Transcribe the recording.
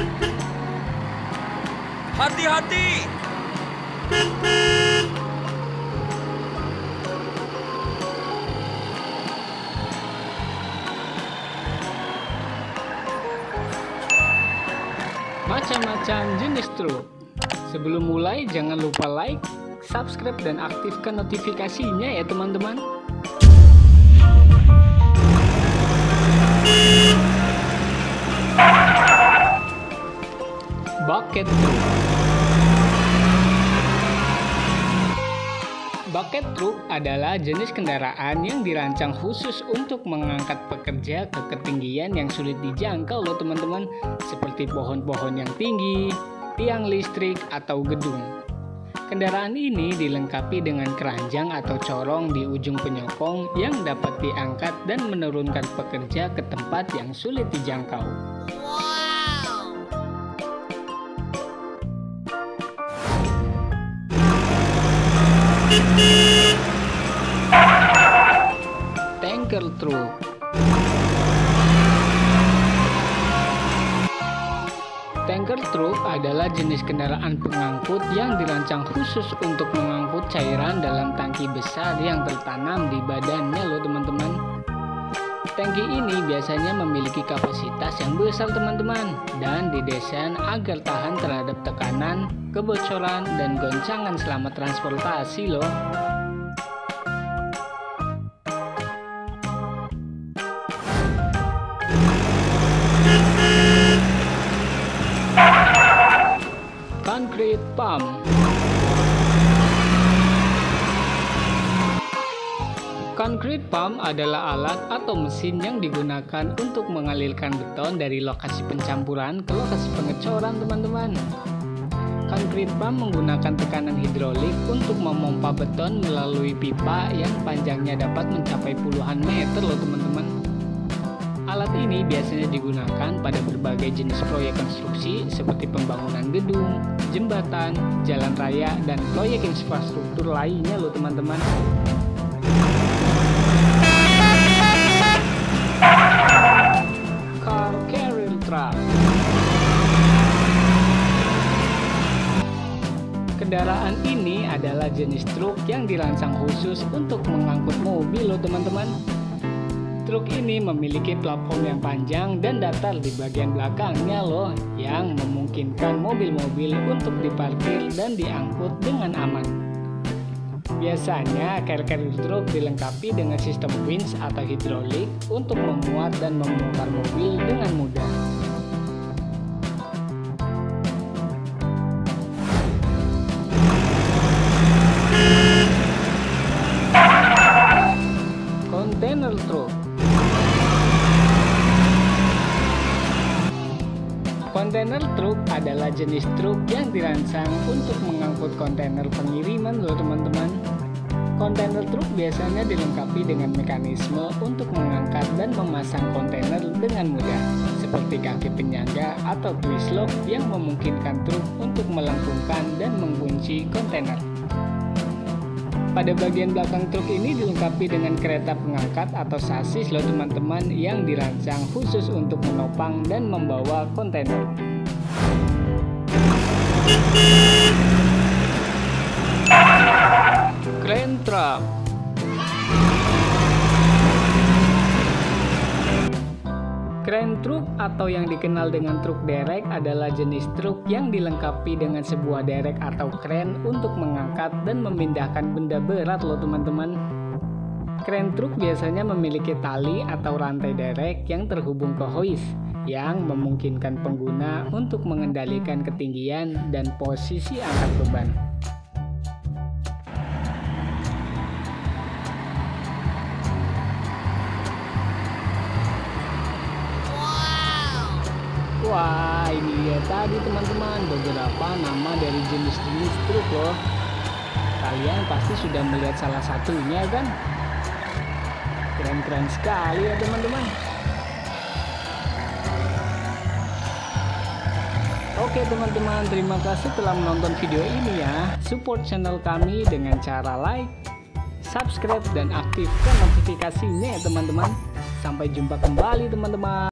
Hati-hati! Macam-macam jenis truk. Sebelum mulai, jangan lupa like, subscribe, dan aktifkan notifikasinya ya teman-teman. Bucket truck. Bucket truck adalah jenis kendaraan yang dirancang khusus untuk mengangkat pekerja ke ketinggian yang sulit dijangkau loh teman-teman, seperti pohon-pohon yang tinggi, tiang listrik, atau gedung. Kendaraan ini dilengkapi dengan keranjang atau corong di ujung penyokong yang dapat diangkat dan menurunkan pekerja ke tempat yang sulit dijangkau. Tanker truck. Tanker truck adalah jenis kendaraan pengangkut yang dirancang khusus untuk mengangkut cairan dalam tangki besar yang tertanam di badannya loh teman-teman. Tangki ini biasanya memiliki kapasitas yang besar teman-teman dan didesain agar tahan terhadap tekanan, kebocoran, dan goncangan selama transportasi loh. Concrete pump. Concrete pump adalah alat atau mesin yang digunakan untuk mengalirkan beton dari lokasi pencampuran ke lokasi pengecoran teman-teman. Concrete pump menggunakan tekanan hidrolik untuk memompa beton melalui pipa yang panjangnya dapat mencapai puluhan meter loh teman-teman. Alat ini biasanya digunakan pada berbagai jenis proyek konstruksi seperti pembangunan gedung, jembatan, jalan raya, dan proyek infrastruktur lainnya loh teman-teman. Car carrier truck. Kendaraan ini adalah jenis truk yang dirancang khusus untuk mengangkut mobil loh teman-teman. Truk ini memiliki platform yang panjang dan datar di bagian belakangnya loh, yang memungkinkan mobil-mobil untuk diparkir dan diangkut dengan aman. Biasanya car carrier truk dilengkapi dengan sistem winch atau hidrolik untuk memuat dan membongkar mobil dengan mudah. Container truck. Kontainer truk adalah jenis truk yang dirancang untuk mengangkut kontainer pengiriman loh teman-teman. Kontainer truk biasanya dilengkapi dengan mekanisme untuk mengangkat dan memasang kontainer dengan mudah, seperti kaki penyangga atau twist lock yang memungkinkan truk untuk melengkungkan dan mengunci kontainer. Pada bagian belakang truk ini dilengkapi dengan kereta pengangkat atau sasis loh teman-teman, yang dirancang khusus untuk menopang dan membawa kontainer. Crane truck. Crane truck atau yang dikenal dengan truk derek adalah jenis truk yang dilengkapi dengan sebuah derek atau crane untuk mengangkat dan memindahkan benda berat loh teman-teman. Crane truk biasanya memiliki tali atau rantai derek yang terhubung ke hoist, yang memungkinkan pengguna untuk mengendalikan ketinggian dan posisi angkat beban. Wah, ini dia tadi teman-teman beberapa nama dari jenis-jenis truk loh. Kalian pasti sudah melihat salah satunya kan? Keren-keren sekali ya teman-teman. Oke teman-teman, terima kasih telah menonton video ini ya. Support channel kami dengan cara like, subscribe, dan aktifkan notifikasinya ya teman-teman. Sampai jumpa kembali teman-teman.